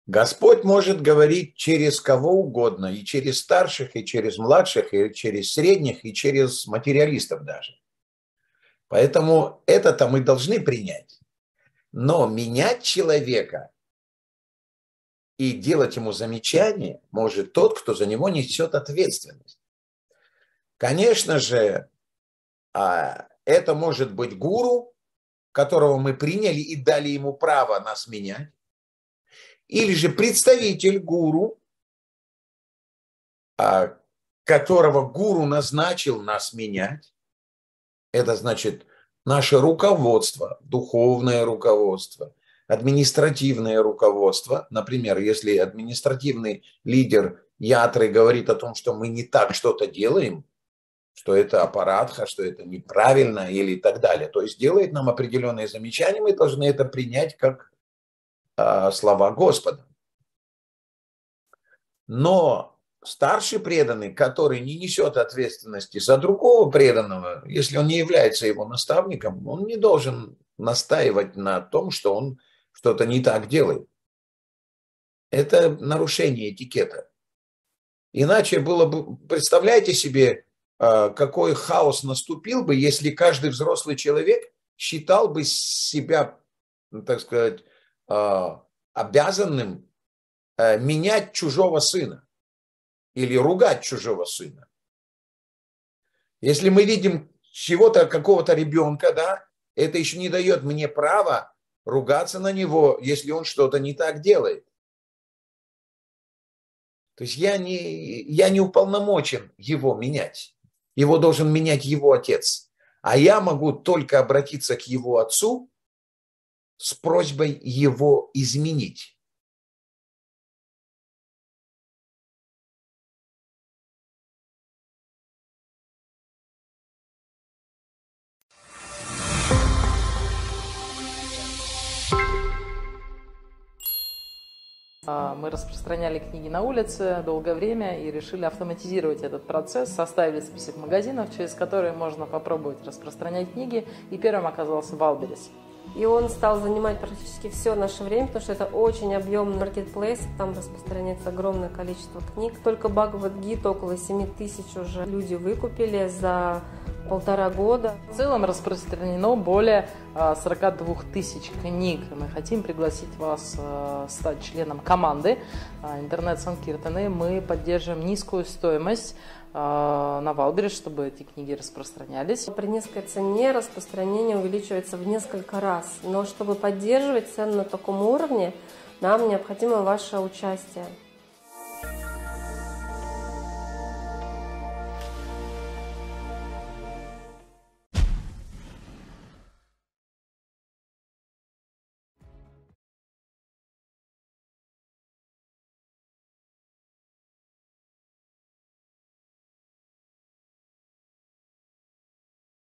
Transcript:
Господь может говорить через кого угодно, и через старших, и через младших, и через средних, и через материалистов даже. Поэтому это-то мы должны принять. Но менять человека и делать ему замечание может тот, кто за него несет ответственность. Конечно же, это может быть гуру, которого мы приняли и дали ему право нас менять, или же представитель гуру, которого гуру назначил нас менять. Это значит наше руководство, духовное руководство, административное руководство. Например, если административный лидер ятры говорит о том, что мы не так что-то делаем, что это аппаратха, что это неправильно или так далее, то есть делает нам определенные замечания, мы должны это принять как слова Господа. Но старший преданный, который не несет ответственности за другого преданного, если он не является его наставником, он не должен настаивать на том, что он что-то не так делает. Это нарушение этикета. Иначе было бы, представляете себе, какой хаос наступил бы, если каждый взрослый человек считал бы себя, так сказать, обязанным менять чужого сына или ругать чужого сына. Если мы видим чего-то, какого-то ребенка, да, это еще не дает мне права ругаться на него, если он что-то не так делает. То есть я не уполномочен его менять. Его должен менять его отец. А я могу только обратиться к его отцу с просьбой его изменить. Мы распространяли книги на улице долгое время и решили автоматизировать этот процесс, составили список магазинов, через которые можно попробовать распространять книги, и первым оказался Валберес. И он стал занимать практически все наше время, потому что это очень объемный маркетплейс, там распространяется огромное количество книг. Только Бхагавад-гиту около 7000 уже люди выкупили за 1,5 года. В целом распространено более 42 тысяч книг. Мы хотим пригласить вас стать членом команды интернет-санкиртаны. Мы поддерживаем низкую стоимость на Валберес, чтобы эти книги распространялись. При низкой цене распространение увеличивается в несколько раз. Но чтобы поддерживать цену на таком уровне, нам необходимо ваше участие.